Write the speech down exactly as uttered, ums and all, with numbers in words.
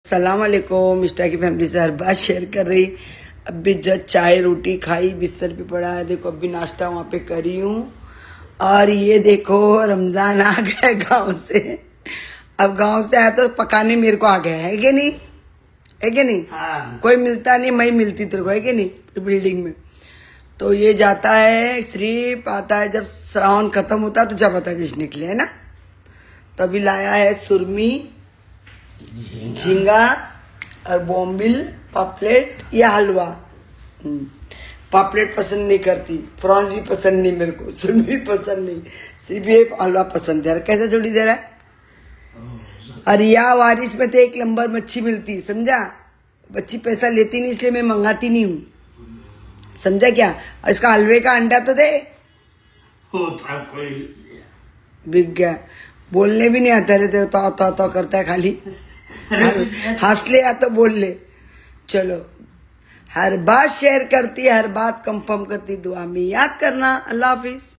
सलाम वालेकुम। मिस्टा की फैमिली से हर बात शेयर कर रही। अभी जब चाय रोटी खाई, बिस्तर पे पड़ा है। देखो अभी नाश्ता वहाँ पे करी हूँ। और ये देखो रमजान आ गया गांव से। अब गांव से आया तो पकाने मेरे को आ गया है कि नहीं, है कि नहीं? हाँ। कोई मिलता नहीं, मैं मिलती तेरे को, है कि नहीं? बिल्डिंग में तो ये जाता है सिर्फ आता है जब श्रावण खत्म होता है तो जब आता बीच निकले, है ना। तो अभी लाया है सुरमी, झींगा और बॉम्बिल, पापलेट या हलवा। पापलेट पसंद नहीं करती, प्रॉन्स भी पसंद नहीं मेरे को, सुरमी भी पसंद नहीं, सिर्फ ये हलवा पसंद है। कैसे जोड़ी दे रहा है? और या वारिस में तो एक नंबर मच्छी मिलती, समझा। बच्ची पैसा लेती नहीं इसलिए मैं मंगाती नहीं हूँ, समझा क्या। इसका हलवे का अंडा तो दे। बिक गया, बोलने भी नहीं आता रहते, तो तो तो करता है खाली। हंस ले या तो बोल ले। चलो, हर बात शेयर करती, हर बात कंफर्म करती। दुआ में याद करना। अल्लाह हाफिज।